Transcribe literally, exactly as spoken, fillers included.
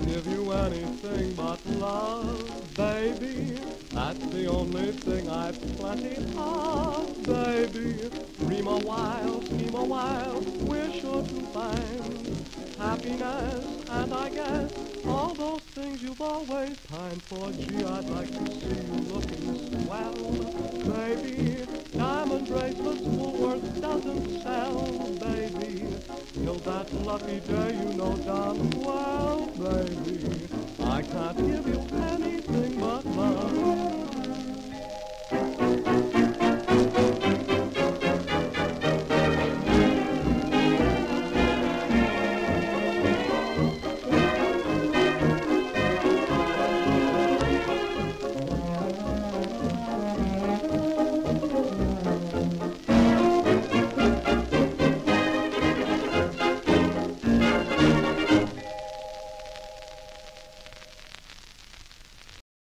give you anything but love, baby. That's the only thing I've plenty of, baby. Dream a while, scheme a while, we're sure to find happiness, and I guess all those things you've always pined for. Gee, I'd like to see you looking swell, baby. Diamond bracelets, Woolworth doesn't sell, baby. Till that lucky day, you know darn well, baby, I can't give you any